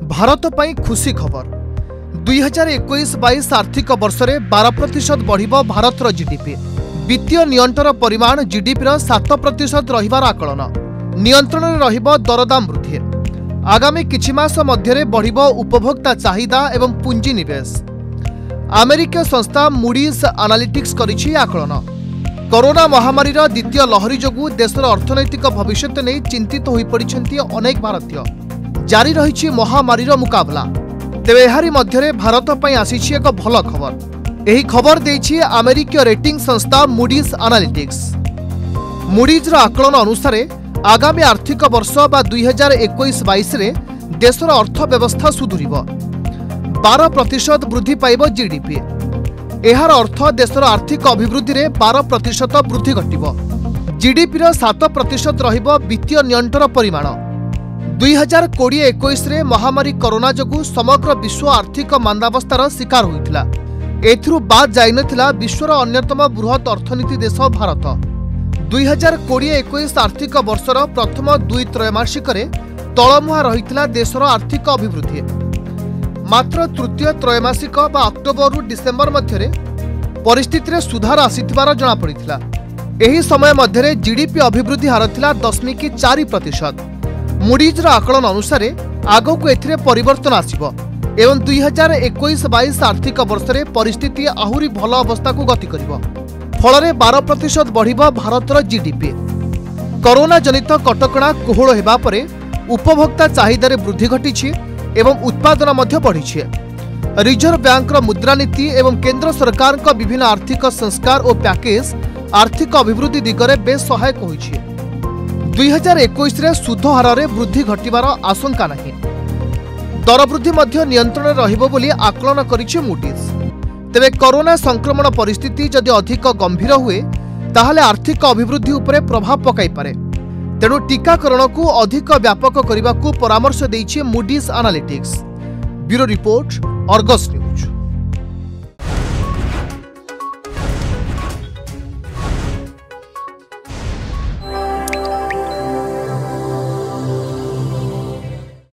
भारत पई खुशी खबर 2021-22 आर्थिक वर्ष में 12% बढ़िबो भारतर जीडीपी। वित्तीय नियंत्रण परिमाण जीडीपी 7% रहिबार आकलन। नियंत्रण में रहिबो दरदाम वृद्धि। आगामी किछि मास मध्यरे बढ़िबो उपभोक्ता चाहिदा एवं पुंजी निवेश। अमेरिकीय संस्था मूडीज एनालिटिक्स करिछि आकलन। कोरोना महामारीर द्वितीय लहरी जोगु देशर अर्थनैतिक भविष्य नहीं चिंतित होई पड़िछन्ति अनेक भारतीय। जारी रही महामारीर मुकाबला। तेबे एहारी मध्यरे भारत पई आसीछि एक भल खबर। एही खबर देछि अमेरिकीय रेटिंग संस्था मूडीज एनालिटिक्स। मूडीज आकलन अनुसार आगामी आर्थिक वर्ष बा 2021-22 रे देशर अर्थव्यवस्था सुधुरिबो। 12% वृद्धि पाइबो जीडीपी। एहार अर्थ देशर आर्थिक अभिवृद्धि रे 12% वृद्धि घटिबो। जीडीपी 7% रहिबो वित्तीय नियंत्रण परिमाण। 2020-21 रे महामारी कोरोना जोगु समग्र विश्व आर्थिक मांदावस्थार शिकार होइथिला। एथिरु बाद जाइनथिला विश्वर अन्यतम बृहत अर्थनीति देश भारत। 2020-21 आर्थिक वर्षर प्रथम 2 त्रैमासिक तलमुहा रहिथिला देशर आर्थिक अभिवृद्धि। मात्र तृतीय त्रैमासिक बा अक्टोबर डिसेम्बर मध्यरे परिस्थिति रे सुधार आसीथिबार जणा पड़िथिला। एही समय मध्यरे जीडीपी अभिवृद्धि हार थिला 0.4%। मूडीज आकलन अनुसार आगकू एथिरे परिवर्तन आसिबो एवं 2021-22 आर्थिक वर्ष में परिस्थिति आहुरी भल अवस्था को गति करिबो। फल 12% बढ़िबो भारतर जीडीपी। कोरोना जनित कटकणा कोहल हेबा परे उपभोक्ता चाहिदारे वृद्धि घटिछि एवं उत्पादन मध्य बढ़िछि। रिजर्व बैंक मुद्रानीति एवं केंद्र सरकार विभिन्न आर्थिक संस्कार और पैकेज आर्थिक अभिवृद्धि दिगरे बेस सहायक होइछि। 2021 रे सुध हार रे वृद्धि घटिबार आशंका नहीं। दर वृद्धि मध्य नियंत्रण रहिबो बोली आकलन करिछि मूडीज। तेबे कोरोना संक्रमण परिस्थिति जदि अधिक गंभीर हुए ताहले आर्थिक अभिवृद्धि उपरे प्रभाव पकाई पारे। तेणु टीकाकरण को अधिक व्यापक करने को परामर्श देइछि Moody's analytics. Bureau report, Argus news.